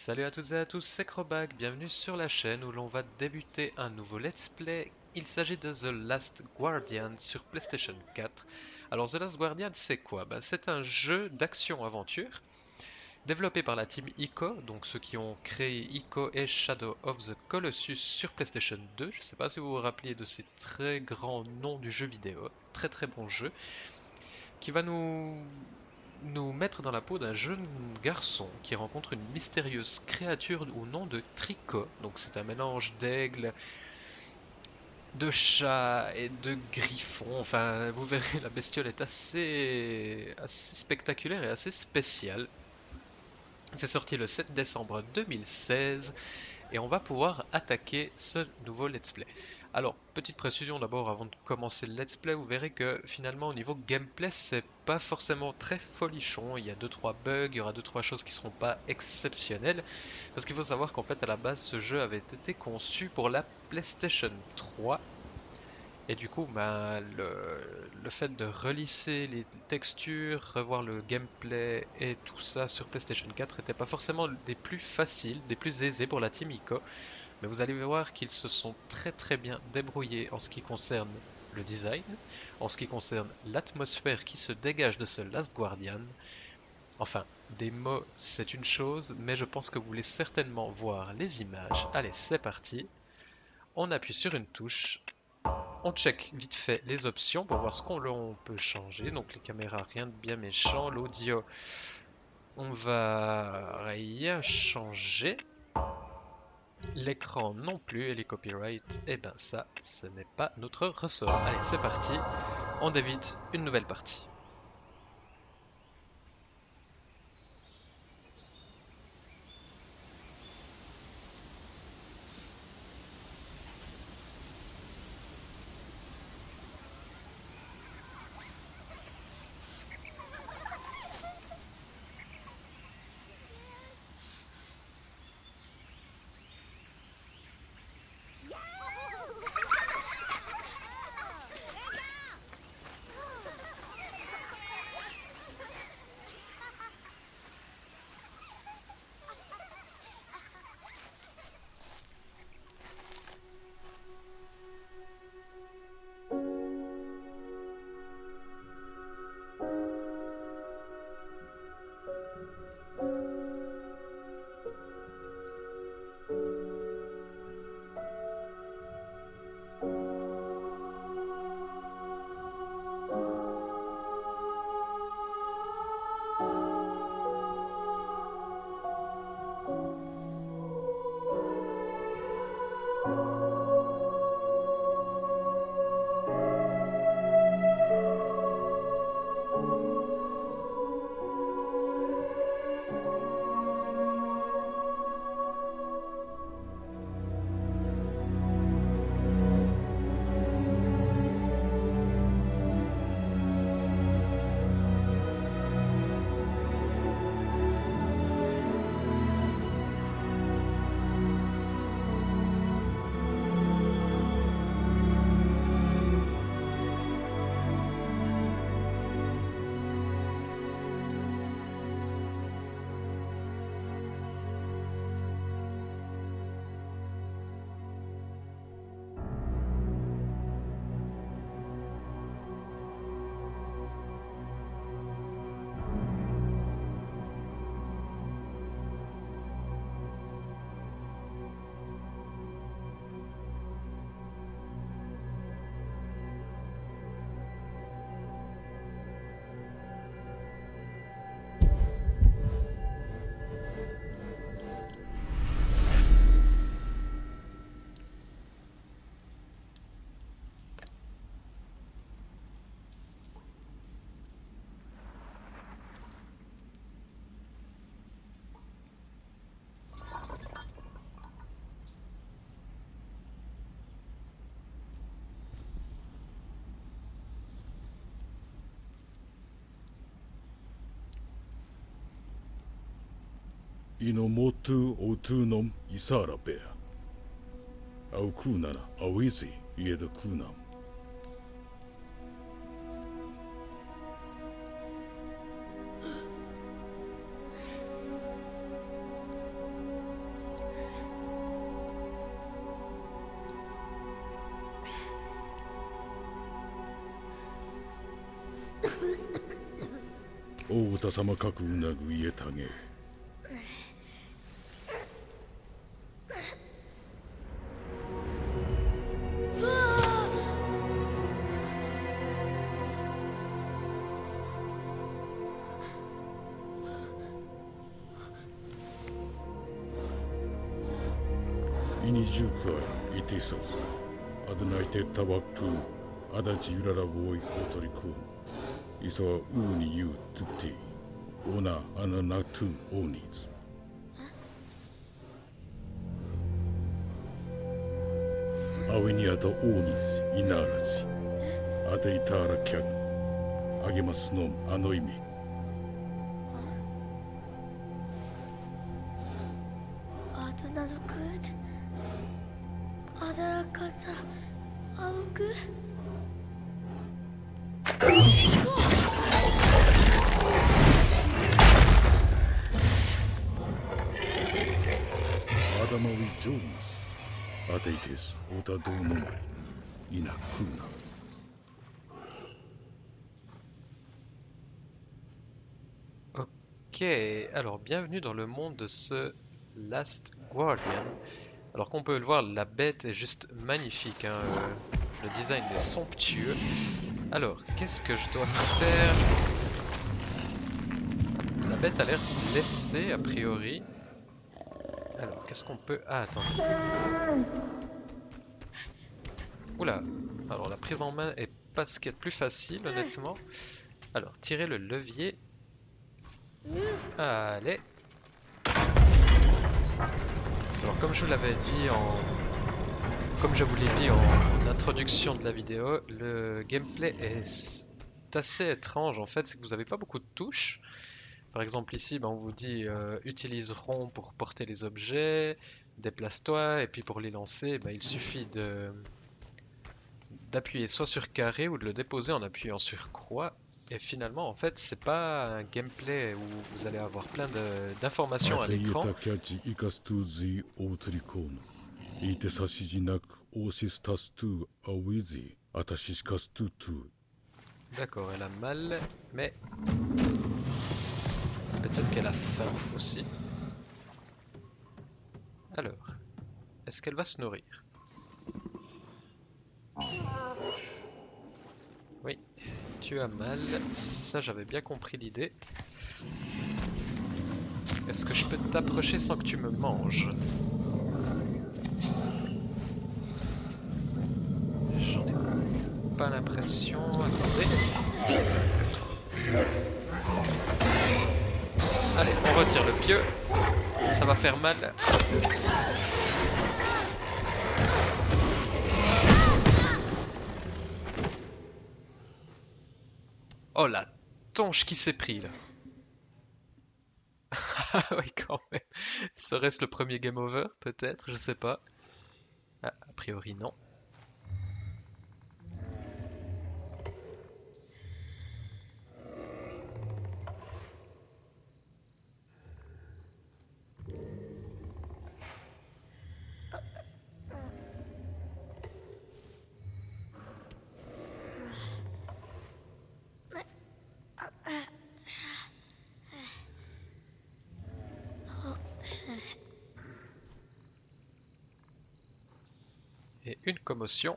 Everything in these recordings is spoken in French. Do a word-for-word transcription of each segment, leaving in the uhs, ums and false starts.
Salut à toutes et à tous, c'est Krobak, bienvenue sur la chaîne où l'on va débuter un nouveau let's play. Il s'agit de The Last Guardian sur PlayStation quatre. Alors The Last Guardian c'est quoi? Bah, c'est un jeu d'action-aventure développé par la team Ico, donc ceux qui ont créé Ico et Shadow of the Colossus sur PlayStation deux. Je ne sais pas si vous vous rappelez de ces très grands noms du jeu vidéo, très très bon jeu, qui va nous nous mettre dans la peau d'un jeune garçon qui rencontre une mystérieuse créature au nom de Trico. Donc c'est un mélange d'aigle, de chat et de griffon. Enfin, vous verrez, la bestiole est assez, assez spectaculaire et assez spéciale. C'est sorti le sept décembre deux mille seize et on va pouvoir attaquer ce nouveau let's play. Alors, petite précision d'abord avant de commencer le let's play, vous verrez que finalement au niveau gameplay c'est pas forcément très folichon, il y a deux trois bugs, il y aura deux trois choses qui seront pas exceptionnelles, parce qu'il faut savoir qu'en fait à la base ce jeu avait été conçu pour la PlayStation trois, et du coup ben, le, le fait de relisser les textures, revoir le gameplay et tout ça sur PlayStation quatre n'était pas forcément des plus faciles, des plus aisés pour la team Ico. Mais vous allez voir qu'ils se sont très très bien débrouillés en ce qui concerne le design, en ce qui concerne l'atmosphère qui se dégage de ce Last Guardian. Enfin, des mots c'est une chose, mais je pense que vous voulez certainement voir les images. Allez, c'est parti. On appuie sur une touche. On check vite fait les options pour voir ce qu'on peut changer. Donc les caméras, rien de bien méchant. L'audio, on va rien changer. L'écran non plus, et les copyrights, et ben ça, ce n'est pas notre ressort. Allez, c'est parti, on débute une nouvelle partie. Ino motu otunum isara bea. Au kunana awisi ieda kunam. 大田様かくうなぐ家たげini juga itisas adnai tetta waktu ada jirara boy otoriku iso uni yu tutti ona ananatu onis awini ada onis inarachi ada itara kyak agemasu no ano imi Adamawi Jones Ateites Oda Dono Inakuna. Ok, alors bienvenue dans le monde de ce Last Guardian. Alors qu'on peut le voir, la bête est juste magnifique, hein. Le design est somptueux. Alors, qu'est-ce que je dois faire? La bête a l'air blessée a priori. Alors, qu'est-ce qu'on peut... Ah, attends. Oula. Alors, la prise en main est pas ce qu'il y a de plus facile, honnêtement. Alors, tirer le levier. Allez. Alors, comme je vous l'avais dit en... Comme je vous l'ai dit en introduction de la vidéo, le gameplay est assez étrange en fait, c'est que vous n'avez pas beaucoup de touches. Par exemple ici, ben, on vous dit euh, utilise rond pour porter les objets, déplace-toi, et puis pour les lancer, ben, il suffit de d'appuyer soit sur carré ou de le déposer en appuyant sur croix. Et finalement, en fait, c'est pas un gameplay où vous allez avoir plein d'informations à l'écran. D'accord, elle a mal, mais peut-être qu'elle a faim aussi. Alors, est-ce qu'elle va se nourrir? Oui, tu as mal, ça j'avais bien compris l'idée. Est-ce que je peux t'approcher sans que tu me manges? J'en ai pas l'impression. Attendez. Allez, on retire le pieu. Ça va faire mal. Oh la tonche qui s'est pris là. Ah oui quand même. Serait-ce le premier game over peut-être? Je sais pas. Ah, a priori non. Et une commotion.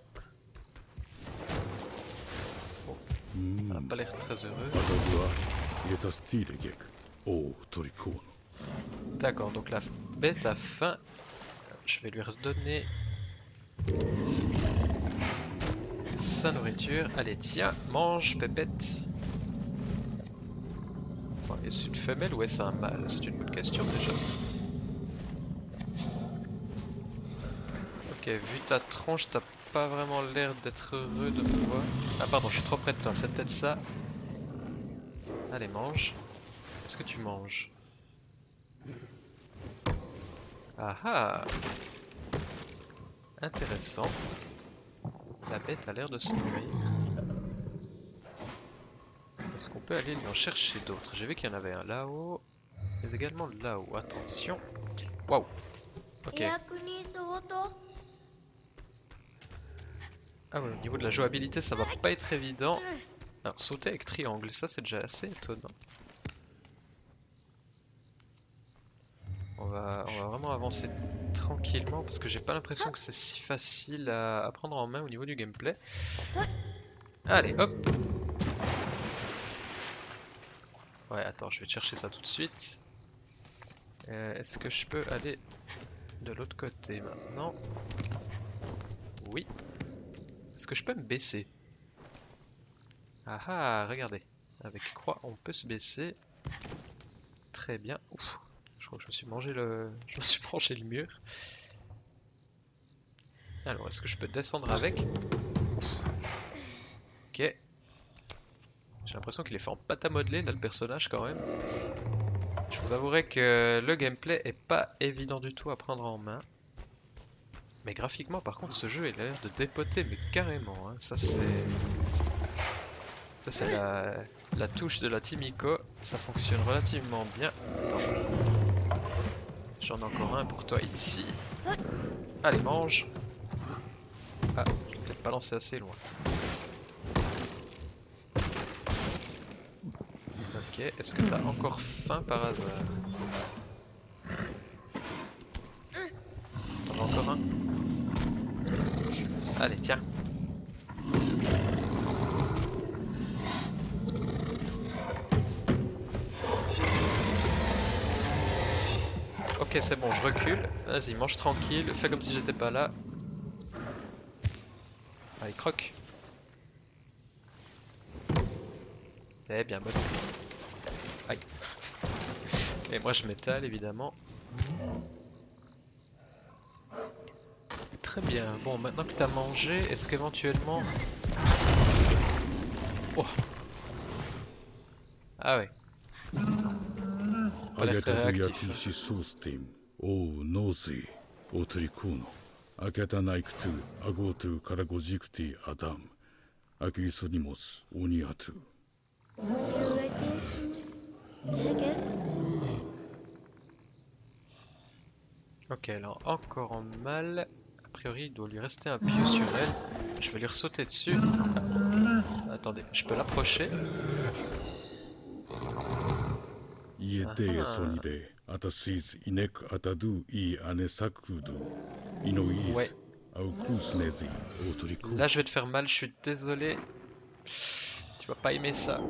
Oh. Elle n'a pas l'air très heureuse. D'accord, donc la bête a faim. Je vais lui redonner sa nourriture. Allez, tiens, mange, pépette. Bon, est-ce une femelle ou est-ce un mâle? C'est une bonne question déjà. Ok, vu ta tronche, t'as pas vraiment l'air d'être heureux de me voir. Ah pardon, je suis trop près de toi, c'est peut-être ça. Allez, mange. Est-ce que tu manges? Ah ah! Intéressant. La bête a l'air de se nourrir. Est-ce qu'on peut aller lui en chercher d'autres? J'ai vu qu'il y en avait un là-haut, mais également là-haut. Attention. Waouh! Ok. Ah ouais, au niveau de la jouabilité, ça va pas être évident. Alors, sauter avec triangle, ça c'est déjà assez étonnant. va, on va vraiment avancer tranquillement parce que j'ai pas l'impression que c'est si facile à, à prendre en main au niveau du gameplay. Allez, hop. Ouais, attends, je vais chercher ça tout de suite. Euh, Est-ce que je peux aller de l'autre côté maintenant? Oui. Est-ce que je peux me baisser? Ah ah, regardez. Avec quoi on peut se baisser? Très bien. Ouf. Je crois que je me suis mangé le... Je me suis branché le mur. Alors, est-ce que je peux descendre avec? Ouf. Ok. J'ai l'impression qu'il est fait en pâte à modeler, là, le personnage, quand même. Je vous avouerai que le gameplay est pas évident du tout à prendre en main. Mais graphiquement, par contre, ce jeu il a l'air de dépoter, mais carrément. Hein. Ça, c'est... Ça, c'est la... la touche de la Team Ico. Ça fonctionne relativement bien. Attends. J'en ai encore un pour toi ici. Allez, mange. Ah, je vais peut-être pas lancer assez loin. Ok, est-ce que t'as encore faim par hasard? T'en as encore un? Allez, tiens. Ok, c'est bon, je recule. Vas-y, mange tranquille. Fais comme si j'étais pas là. Allez, croque. Eh bien, bonne nuit. Aïe. Et moi, je m'étale, évidemment. Très bien. Bon, maintenant que t'as mangé, est-ce qu'éventuellement... Oh. Ah ouais. On a l'air très réactif. Oh, Nozi, Otrikuno, Akata Naiktu, Agotu, Karagojikti, Adam, Akisunimos, Uniatu. Ok, alors encore en mal. A priori, il doit lui rester un pieu sur elle. Je vais lui ressauter dessus. Ah. Attendez, je peux l'approcher. Iete Sonibe, Atashis Inek Atadu I Anesakudu, Inois, Aukusnezi, Otriku. Là, je vais te faire mal, je suis désolé. Tu vas pas aimer ça.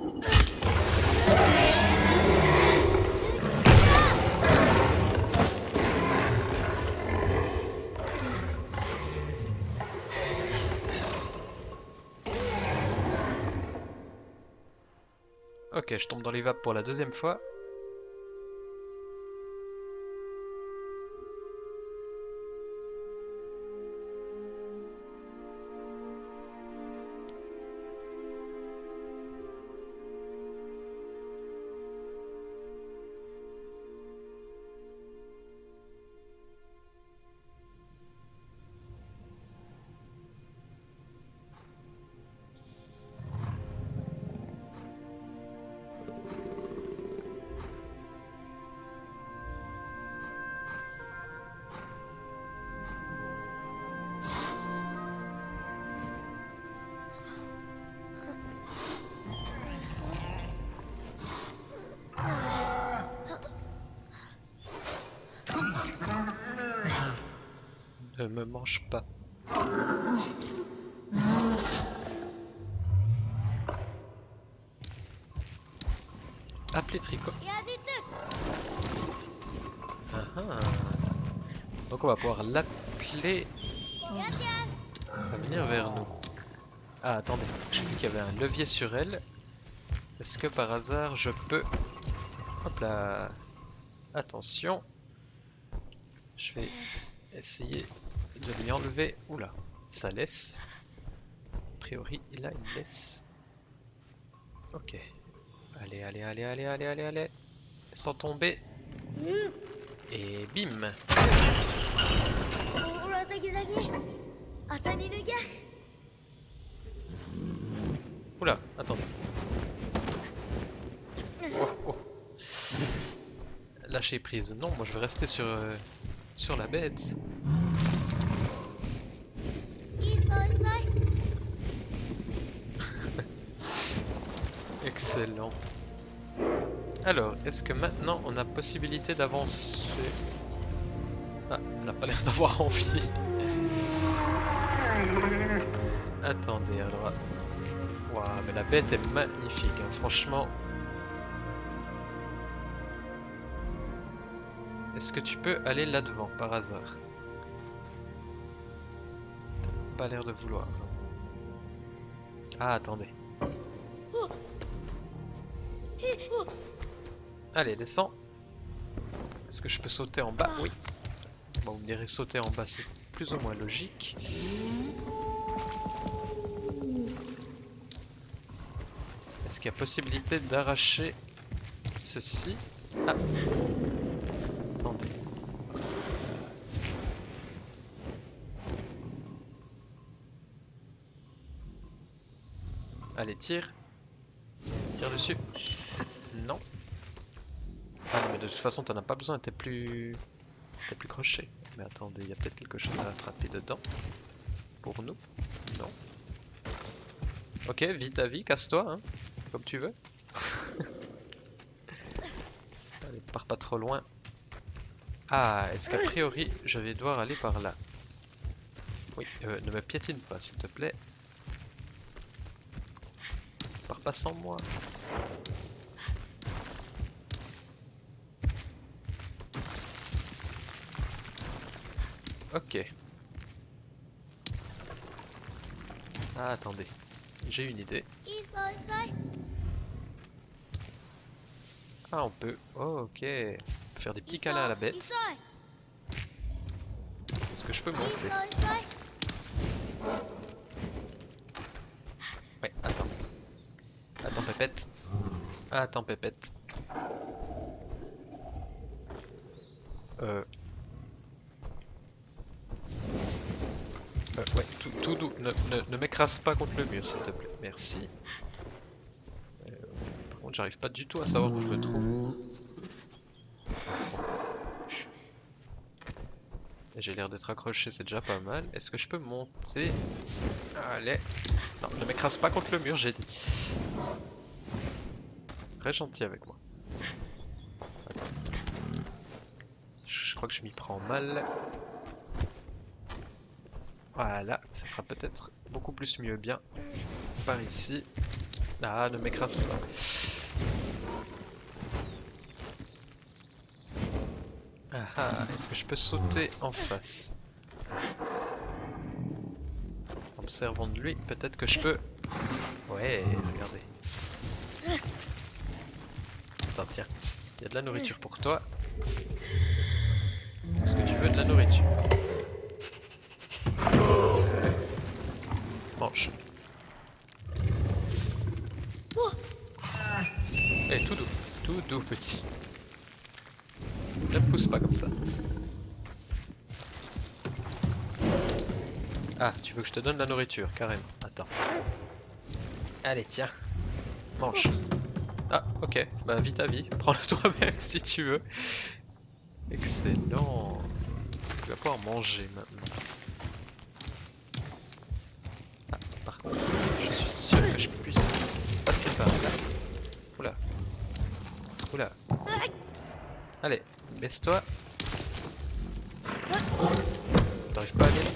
Ok, je tombe dans les vapes pour la deuxième fois. Ne me mange pas. Appelez Tricot. Ah ah. Donc on va pouvoir l'appeler à venir vers nous. Ah attendez, j'ai vu qu'il y avait un levier sur elle. Est-ce que par hasard je peux... Hop là. Attention. Je vais essayer de lui enlever. Oula, ça laisse. A priori, il a une laisse. Ok. Allez, allez, allez, allez, allez, allez, allez. Sans tomber. Et bim. Oula, attendez. Oh, oh. Lâcher prise. Non, moi je vais rester sur, euh, sur la bête. Excellent. Alors, est-ce que maintenant on a possibilité d'avancer? Ah, elle n'a pas l'air d'avoir envie. Attendez, alors... Waouh, mais la bête est magnifique, hein, franchement. Est-ce que tu peux aller là devant, par hasard? T'as pas l'air de vouloir. Ah, attendez. Allez, descends. Est-ce que je peux sauter en bas? Oui. Bon, vous me direz sauter en bas, c'est plus ou moins logique. Est-ce qu'il y a possibilité d'arracher ceci? Ah. Attendez. Allez, tire. Tire dessus. Non. Ah non, mais de toute façon, t'en as pas besoin, t'es plus... T'es plus crochet. Mais attendez, il y a peut-être quelque chose à attraper dedans. Pour nous. Non. Ok, vis ta vie, casse-toi, hein. Comme tu veux. Allez, pars pas trop loin. Ah, est-ce qu'a priori, je vais devoir aller par là? Oui, euh, ne me piétine pas, s'il te plaît. Pars pas sans moi. Ok. Ah, attendez. J'ai une idée. Ah, on peut... Oh, ok. On peut faire des petits câlins à la bête. Est-ce que je peux monter? Ouais, attends. Attends, pépette. Attends, pépette. Euh... Euh, ouais, tout, tout doux. Ne, ne, ne m'écrase pas contre le mur, s'il te plaît. Merci. Euh, par contre, j'arrive pas du tout à savoir où je me trouve. J'ai l'air d'être accroché, c'est déjà pas mal. Est-ce que je peux monter? Allez. Non, ne m'écrase pas contre le mur, j'ai dit. Très gentil avec moi. Attends. Je crois que je m'y prends mal. Voilà, ça sera peut-être beaucoup plus mieux bien par ici. Ah, ne m'écrase pas. Ah ah, est-ce que je peux sauter en face? Observons de lui, peut-être que je peux... Ouais, regardez. Attends, tiens, il y a de la nourriture pour toi. Est-ce que tu veux de la nourriture? Mange. Eh, tout doux, tout doux petit. Ne me pousse pas comme ça. Ah, tu veux que je te donne la nourriture, carrément. Attends. Allez, tiens. Mange. Ah, ok. Bah, vis ta vie. Prends-le toi-même si tu veux. Excellent. Tu vas pouvoir manger maintenant. Ah, par contre, je suis sûr que je puisse passer par là. Oula. Oula. Allez, baisse-toi. T'arrives pas à aller là?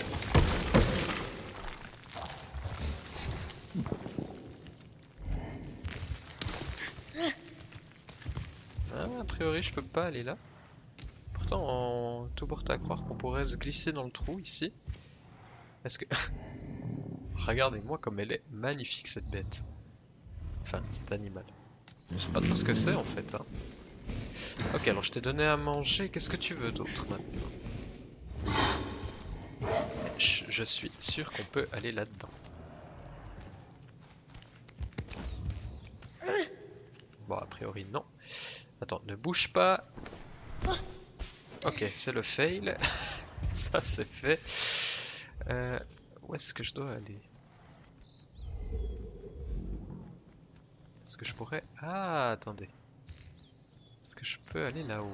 Ah, a priori, je peux pas aller là. Pourtant, on... tout porte à croire qu'on pourrait se glisser dans le trou ici. Est-ce que... Regardez-moi comme elle est magnifique cette bête. Enfin, cet animal. Je sais pas trop ce que c'est en fait. Hein. Ok, alors je t'ai donné à manger. Qu'est-ce que tu veux d'autre maintenant? je, je suis sûr qu'on peut aller là-dedans. Bon, a priori non. Attends, ne bouge pas. Ok, c'est le fail. Ça c'est fait. Euh, où est-ce que je dois aller? Est-ce que je pourrais... Ah, attendez. Est-ce que je peux aller là-haut?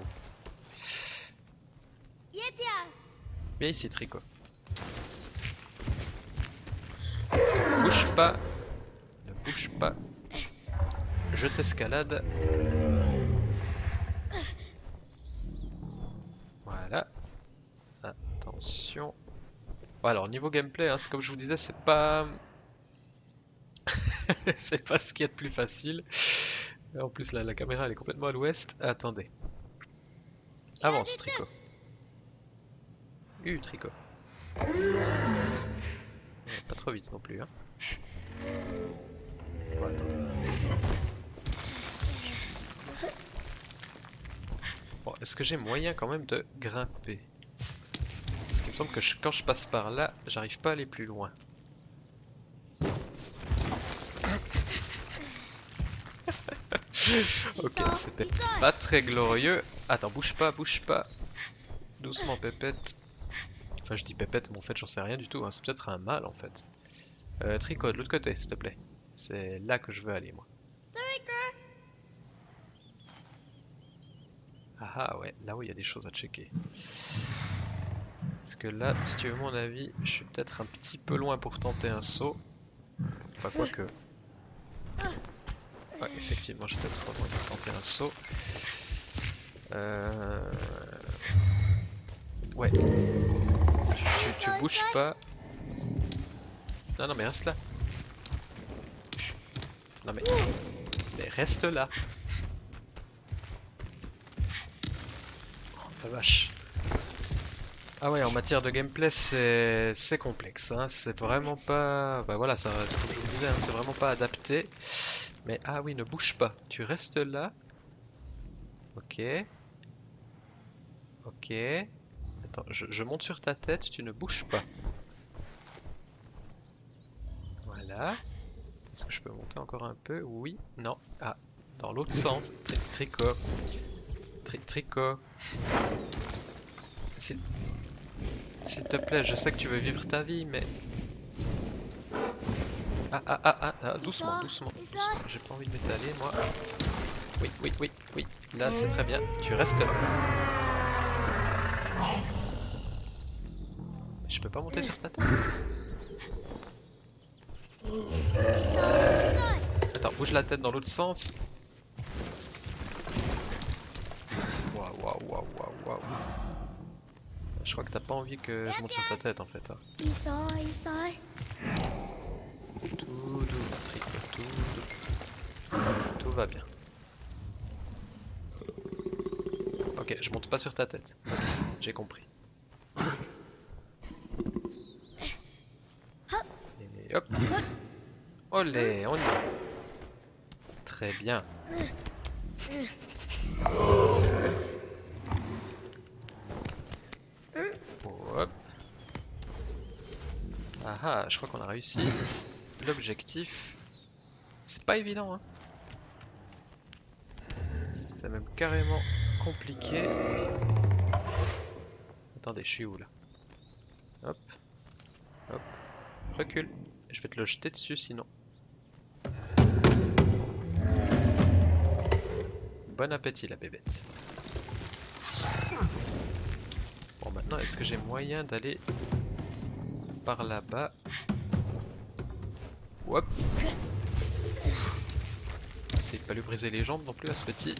Viens ici, Tricot. Ne bouge pas. Ne bouge pas. Je t'escalade. Voilà. Attention. Bon, alors niveau gameplay, hein, c'est comme je vous disais, c'est pas... c'est pas ce qu'il y a de plus facile. En plus la, la caméra elle est complètement à l'ouest. Attendez. Avance Trico. Uh Trico. Pas trop vite non plus. Hein. Bon, attends. Bon, est-ce que j'ai moyen quand même de grimper? Parce qu'il me semble que je, quand je passe par là, j'arrive pas à aller plus loin. Ok, c'était pas très glorieux. Attends, bouge pas, bouge pas. Doucement, pépette. Enfin, je dis pépette, mais en fait, j'en sais rien du tout. Hein. C'est peut-être un mâle en fait. Euh, Trico, de l'autre côté, s'il te plaît. C'est là que je veux aller, moi. Ah ah, ouais, là où il y a des choses à checker. Parce que là, si tu veux mon avis, je suis peut-être un petit peu loin pour tenter un saut. Enfin, quoique. Ouais, effectivement, j'ai peut-être trop loin pour tenter un saut. Euh... Ouais. Tu, tu, tu bouges pas. Non, non, mais reste là. Non, mais. Mais reste là. Oh, la vache. Ah ouais, en matière de gameplay, c'est c'est complexe. Hein. C'est vraiment pas. Bah voilà, ça, c'est comme je vous disais, hein, c'est vraiment pas adapté. Mais ah oui, ne bouge pas. Tu restes là. Ok. Ok. Attends, je, je monte sur ta tête, tu ne bouges pas. Voilà. Est-ce que je peux monter encore un peu? Oui. Non. Ah. Dans l'autre sens. Tri Trico. Tri Trico. S'il te plaît, je sais que tu veux vivre ta vie, mais... Ah, ah, ah, ah, ah doucement, doucement, doucement. J'ai pas envie de m'étaler, moi. Oui, oui, oui, oui. Là, c'est très bien. Tu restes là. Je peux pas monter sur ta tête. Attends, bouge la tête dans l'autre sens. Waouh, waouh, waouh, waouh, waouh. Je crois que t'as pas envie que je monte sur ta tête en fait. Hein. Tout doux, Trico, tout doux. Tout va bien. Ok, je monte pas sur ta tête. J'ai compris. Et hop. Olé, on y va. Très bien. Hop. Ah ah, je crois qu'on a réussi l'objectif. C'est pas évident, hein. C'est même carrément compliqué. Attendez, je suis où là? Hop. Hop. Recule. Je vais te le jeter dessus sinon. Bon appétit la bébête. Bon maintenant est-ce que j'ai moyen d'aller par là-bas? Hop. Essayez de pas lui briser les jambes non plus à ce petit.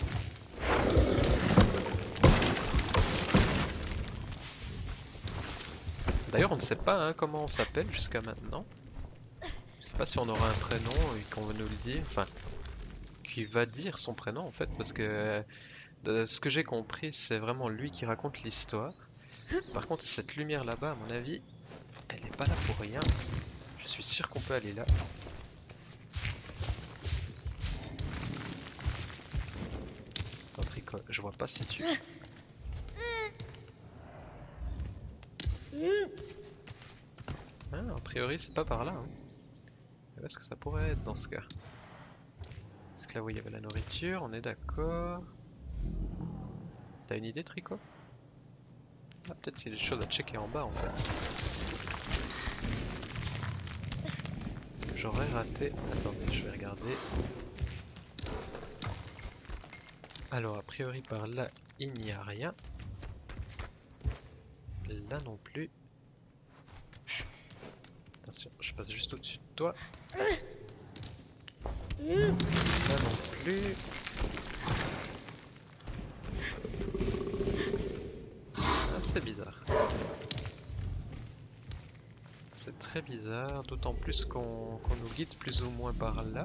D'ailleurs on ne sait pas hein, comment on s'appelle jusqu'à maintenant. Je sais pas si on aura un prénom et qu'on va nous le dire. Enfin, qui va dire son prénom en fait, parce que de ce que j'ai compris, c'est vraiment lui qui raconte l'histoire. Par contre, cette lumière là-bas, à mon avis, elle n'est pas là pour rien. Je suis sûr qu'on peut aller là. Attends, Trico, je vois pas si tu... Ah, a priori, c'est pas par là. Hein. Où est-ce que ça pourrait être dans ce cas? Parce que là où il y avait la nourriture, on est d'accord. T'as une idée, Trico? Ah, peut-être qu'il y a des choses à checker en bas en fait. Que j'aurais raté. Attendez, je vais regarder. Alors, a priori par là, il n'y a rien. Là non plus. Attention, je passe juste au-dessus de toi. Là non plus. Ah, c'est bizarre. c'est très bizarre, d'autant plus qu'on qu'on nous guide plus ou moins par là.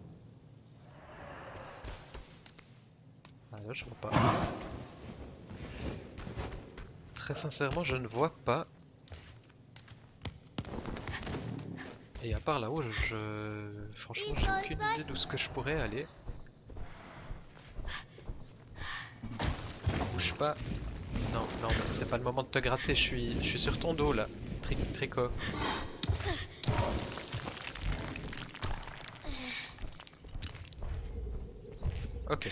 Ah là, je vois pas. Très sincèrement, je ne vois pas. Et à part là-haut, je, je... franchement, j'ai aucune idée d'où ce que je pourrais aller. Bouge pas. Non, non, mais c'est pas le moment de te gratter. Je suis, je suis sur ton dos là, Tri Tricot. Ok.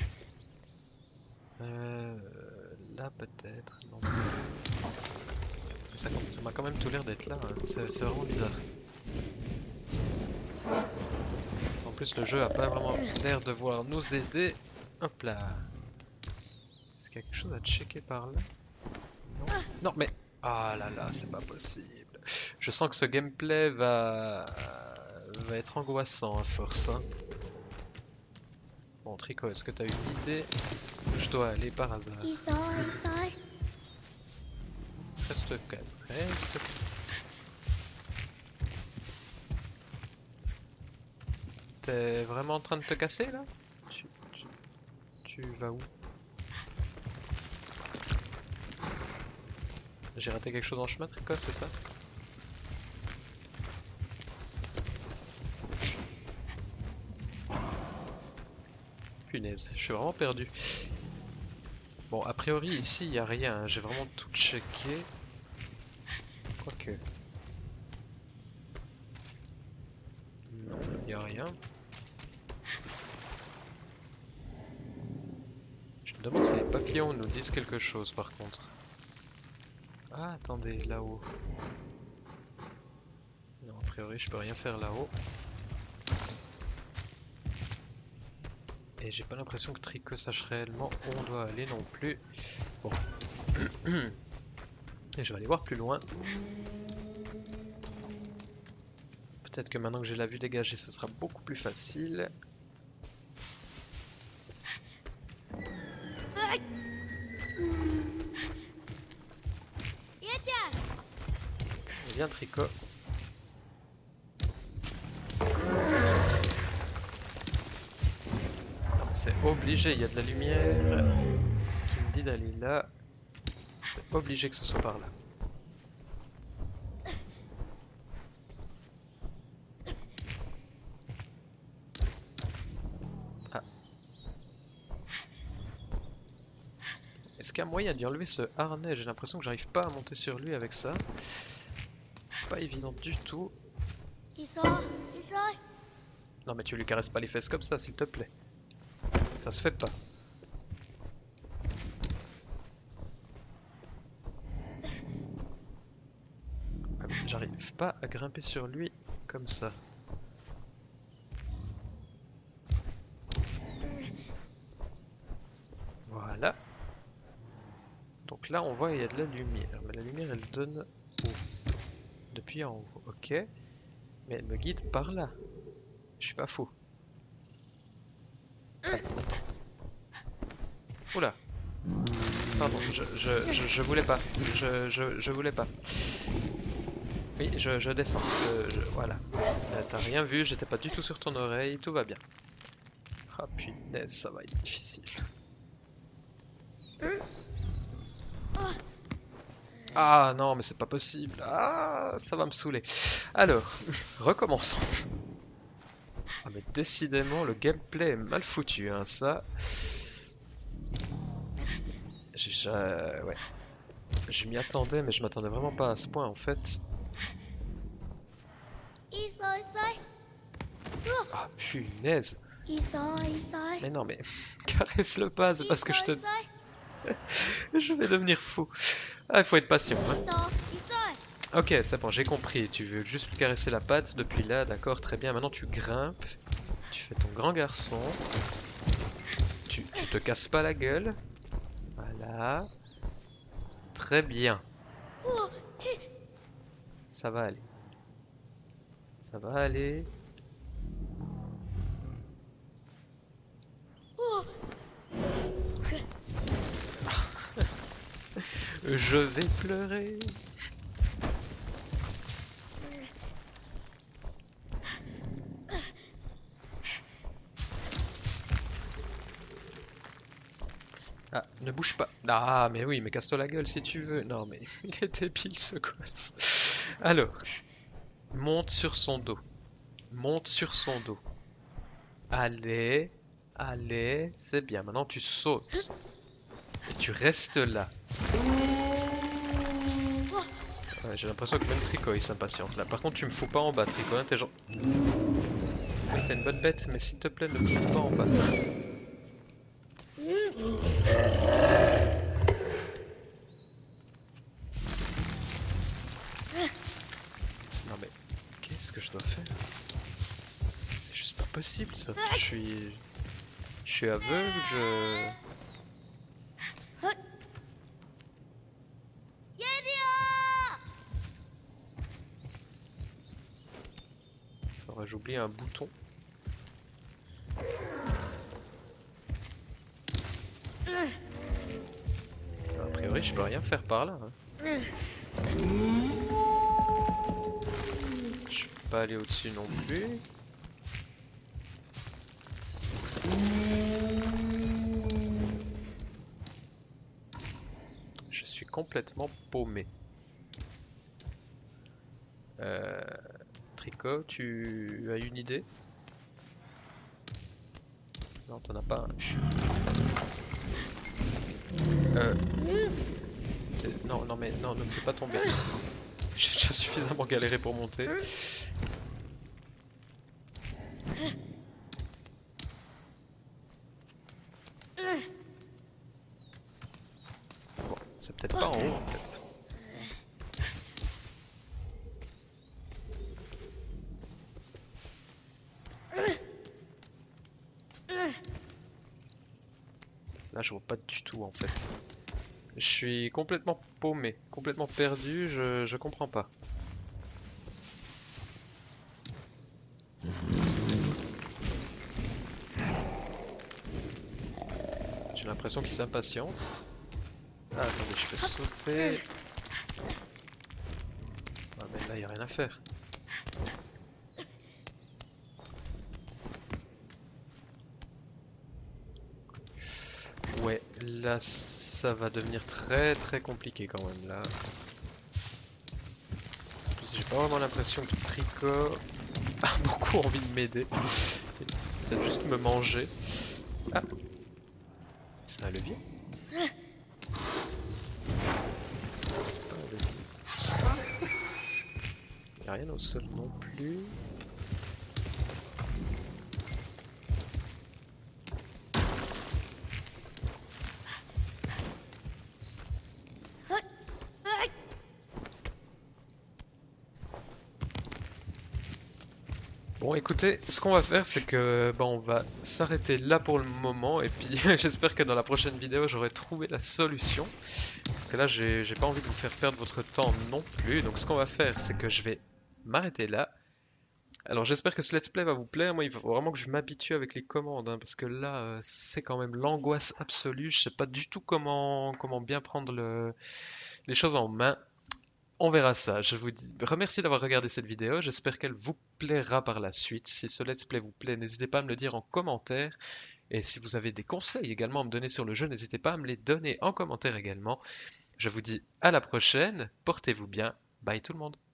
Euh, là peut-être. Non. Ça ça m'a quand même tout l'air d'être là. Hein. C'est vraiment bizarre. En plus, le jeu a pas vraiment l'air de vouloir nous aider. Hop là. Est-ce qu'il y a quelque chose à checker par là? Non. Non, mais... Ah là là, c'est pas possible. Je sens que ce gameplay va... va être angoissant à force. Hein. Bon, Tricot, est-ce que tu as une idée où je dois aller par hasard? Reste calme, reste calme. T'es vraiment en train de te casser là? Tu, tu, tu vas où? J'ai raté quelque chose en chemin, Tricot, c'est ça? Punaise, je suis vraiment perdu. Bon, a priori, ici, il n'y a rien. Hein. J'ai vraiment tout checké. Quoique. Non, il n'y a rien. Je me demande si les papillons nous disent quelque chose, par contre. Ah, attendez, là-haut. Non, a priori, je peux rien faire là-haut. Et j'ai pas l'impression que Tricot sache réellement où on doit aller non plus. Bon. Et je vais aller voir plus loin. Peut-être que maintenant que j'ai la vue dégagée, ce sera beaucoup plus facile. Viens, Tricot. C'est obligé, il y a de la lumière qui me dit d'aller là. C'est obligé que ce soit par là. Ah. Est-ce qu'il y a moyen d'y enlever ce harnais? J'ai l'impression que j'arrive pas à monter sur lui avec ça. C'est pas évident du tout. Non mais tu lui caresses pas les fesses comme ça, s'il te plaît. Ça se fait pas. J'arrive pas à grimper sur lui comme ça. Voilà. Donc là on voit il y a de la lumière. Mais la lumière elle donne où? Depuis en haut. Ok. Mais elle me guide par là. Je suis pas fou. Ah, oula. Pardon, je, je, je, je voulais pas. Je, je, je voulais pas. Oui, je, je descends. Je, je, voilà. T'as rien vu, j'étais pas du tout sur ton oreille, tout va bien. Ah punaise, ça va être difficile. Ah non, mais c'est pas possible. Ah, ça va me saouler. Alors, recommençons. Ah mais décidément, le gameplay est mal foutu, hein, ça. J'ai... Euh, ouais. Je m'y attendais, mais je m'attendais vraiment pas à ce point, en fait. Ah punaise. Mais non, mais caresse-le pas, c'est parce que je te... je vais devenir fou. Ah, il faut être patient. Hein. Ok, c'est bon, j'ai compris. Tu veux juste lui caresser la patte depuis là, d'accord, très bien. Maintenant tu grimpes. Tu fais ton grand garçon. Tu, tu te casses pas la gueule. Voilà. Très bien. Ça va aller. Ça va aller. Je vais pleurer. Ah, ne bouge pas. Ah, mais oui, mais casse-toi la gueule si tu veux. Non, mais il est débile ce gosse. Alors, monte sur son dos. Monte sur son dos. Allez, allez, c'est bien. Maintenant tu sautes. Et tu restes là. Ouais, j'ai l'impression que même Trico il s'impatiente là. Par contre, tu me fous pas en bas, Trico, hein, t'es genre. Oui, t'es une bonne bête, mais s'il te plaît, ne me fous pas en bas. Non mais, qu'est-ce que je dois faire? C'est juste pas possible ça. Je suis. Je suis aveugle, je. Faudrait que j'oublie un bouton. A priori, je peux rien faire par là. Hein. Je peux pas aller au-dessus non plus. Je suis complètement paumé. Euh... Tricot, tu as une idée? Non, t'en as pas. Euh... Non, non mais non, ne me fais pas tomber. J'ai déjà suffisamment galéré pour monter. Bon, c'est peut-être pas en haut en fait. Là, je vois pas du tout en fait. Je suis complètement paumé, complètement perdu, je, je comprends pas. J'ai l'impression qu'il s'impatiente. Ah, attendez, je peux sauter. Ah, mais là, y a rien à faire. Ouais, là, ça va devenir très très compliqué quand même, là. En plus, j'ai pas vraiment l'impression que Tricot a beaucoup envie de m'aider. Peut-être juste me manger. Ah, c'est un levier? C'est pas un levier. Y a rien au sol non plus. Bon écoutez, ce qu'on va faire c'est que bah, on va s'arrêter là pour le moment et puis j'espère que dans la prochaine vidéo j'aurai trouvé la solution. Parce que là j'ai pas envie de vous faire perdre votre temps non plus. Donc ce qu'on va faire c'est que je vais m'arrêter là. Alors j'espère que ce let's play va vous plaire. Moi il faut vraiment que je m'habitue avec les commandes hein, parce que là euh, c'est quand même l'angoisse absolue. Je sais pas du tout comment, comment bien prendre le, les choses en main. On verra ça, je vous dis, remercie d'avoir regardé cette vidéo, j'espère qu'elle vous plaira par la suite. Si ce let's play vous plaît, n'hésitez pas à me le dire en commentaire. Et si vous avez des conseils également à me donner sur le jeu, n'hésitez pas à me les donner en commentaire également. Je vous dis à la prochaine, portez-vous bien, bye tout le monde.